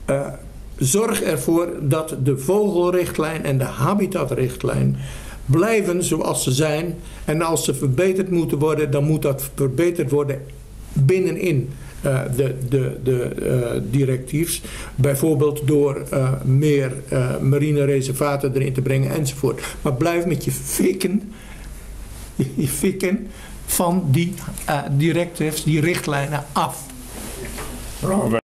zorg ervoor dat de vogelrichtlijn en de habitatrichtlijn blijven zoals ze zijn. En als ze verbeterd moeten worden, dan moet dat verbeterd worden binnenin de directives. Bijvoorbeeld door meer marine reservaten erin te brengen enzovoort. Maar blijf met je fikken van die directives, die richtlijnen af.